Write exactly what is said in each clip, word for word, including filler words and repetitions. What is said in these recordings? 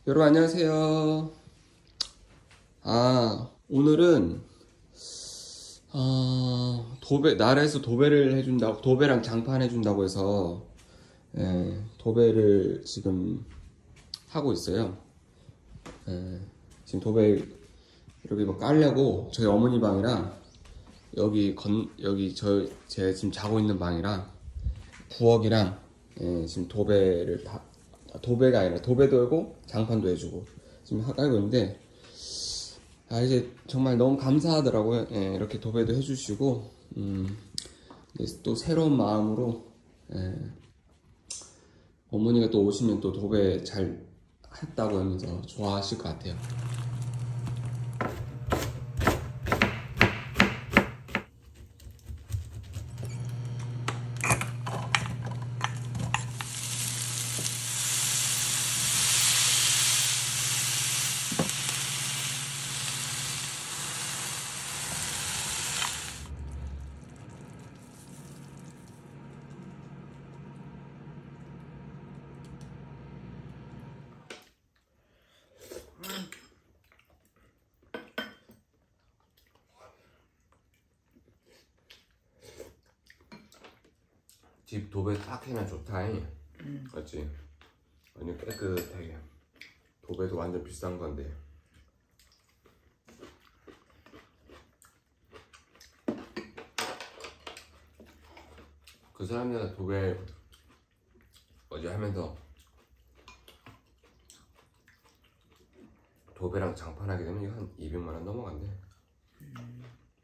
여러분 안녕하세요. 아 오늘은 어, 도배 나라에서 도배를 해준다고 도배랑 장판 해준다고 해서 예, 도배를 지금 하고 있어요. 예, 지금 도배 이렇게 뭐 깔려고 저희 어머니 방이랑 여기 건 여기 저 제가 지금 자고 있는 방이랑 부엌이랑 예, 지금 도배를 다 도배가 아니라 도배도 하고 장판도 해주고 지금 하- 깔고 있는데 아 이제 정말 너무 감사하더라고요. 예, 이렇게 도배도 해주시고 음, 이제 또 새로운 마음으로 예, 어머니가 또 오시면 또 도배 잘 했다고 하면서 좋아하실 것 같아요. 집 도배 딱 해면 좋다. 음. 맞지? 완전 깨끗하게. 도배도 완전 비싼 건데. 그 사람들 도배 어제 하면서 도배랑 장판하게 되면 이거 한 이백만 원 넘어간대. 음.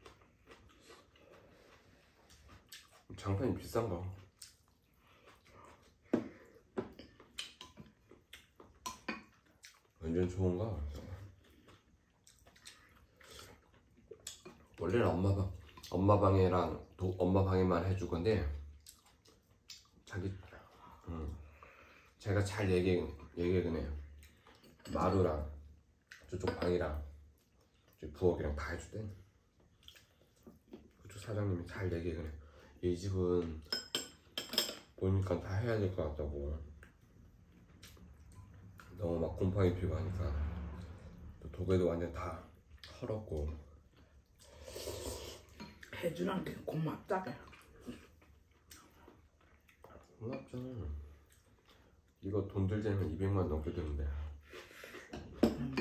장판이 비싼가? 완전 좋은가? 원래는 엄마 방, 엄마 방이랑 도, 엄마 방에만 해줄 건데 자기, 음, 제가 잘 얘기 얘기해그네요. 마루랑 저쪽 방이랑 부엌이랑 다 해주대. 그쪽 사장님이 잘 얘기해그네. 이 집은 보니까 다 해야 될 것 같다고. 너무 막 곰팡이 피고 하니까 또 도배도 완전 다 헐었고. 해주는 게 고맙다. 고맙잖아. 이거 돈 들자면 이백만 원 넘게 드는데. 음.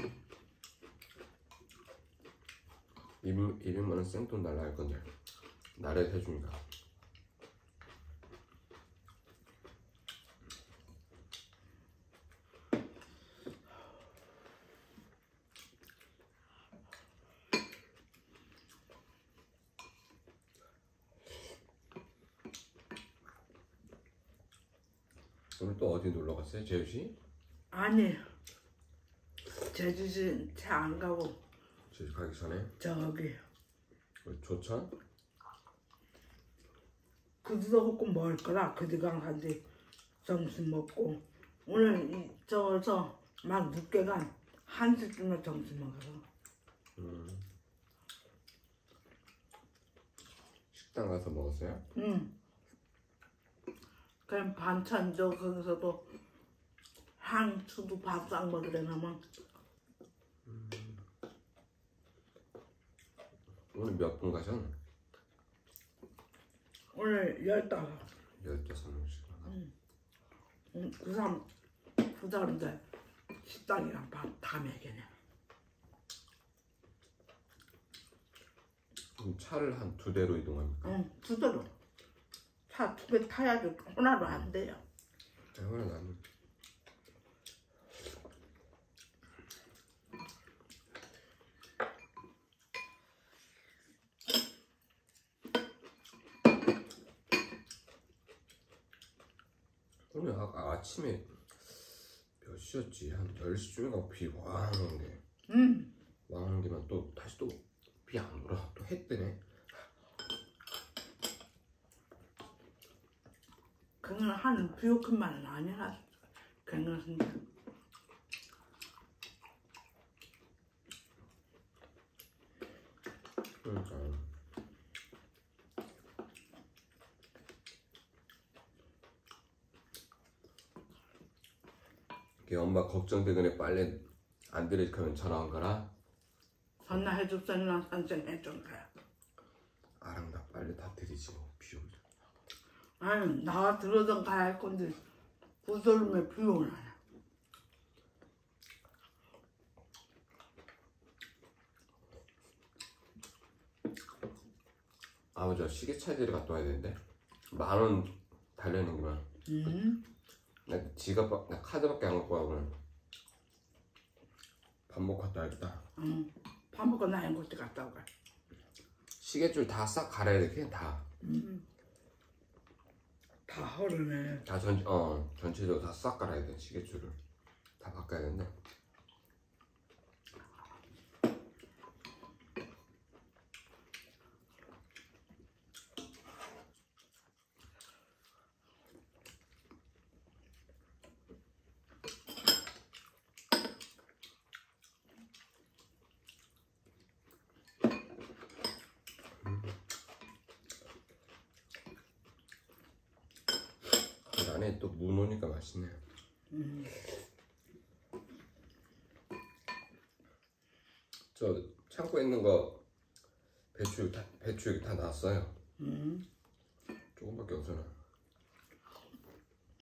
이백만 원 생돈 달라 할 건데 나라에서 해주니까. 오늘 또 어디 놀러 갔어요? 제주시? 아니, 제주시 차 안 가고 제주 가기 전에? 저기 조천? 그지도 없고 먹을 거라 그지가 간지 점심 먹고 오늘 이, 저서 막 늦게 간 한 시쯤에 점심 먹어서. 음. 식당 가서 먹었어요? 응. 그냥 반찬도 거기서도 향수도 밥상 먹으려 나면. 음. 오늘 몇 분 가셨나? 오늘 열다섯. 열다섯 명씩. 응. 응. 그 사람 그 사람들 식당이랑 밥 다 먹이네. 그럼 차를 한 두 대로 이동합니까? 응, 두 대로. 차 두 개 타야지 하나로 안 돼요. 대화는 나는 오늘 아까 아침에 몇 시였지? 한 열 시쯤인가 비 왕 오는 게. 응. 왕 오는 게만 또 다시 또 비 안 오라. 또 해 뜨네. 그건 한 비오크만은 아니라 괜찮습니다. 그러니까 걔 엄마 걱정되거나 빨래 안 들이켜면 전화 온 거라. 전화 해줬으나 선생 해준 거야. 아랑 나 빨래 다 들이지 뭐 비올. 아니 나 들어던 가야 할 건데 부설매 비 오나. 아우 저 시계 차지를 갔다 와야 되는데 만 원 달려있는구나. 음. 나 지갑 나 카드밖에 안 갖고 와 오늘. 밥 먹고 갔다 와야겠다. 응. 밥 먹고 나인 곳에 갔다 오가. 시계줄 다 싹 갈아야 돼 그냥 다. 음. 다 허르네. 다 전, 어, 전체적으로 다 싹 갈아야 돼 시계줄을 다 바꿔야 되는데. 그 안에 또 무 넣으니까 맛있네. 음. 저 창고에 있는 거 배추 다, 배추 다 나왔어요. 음. 조금밖에 없잖아.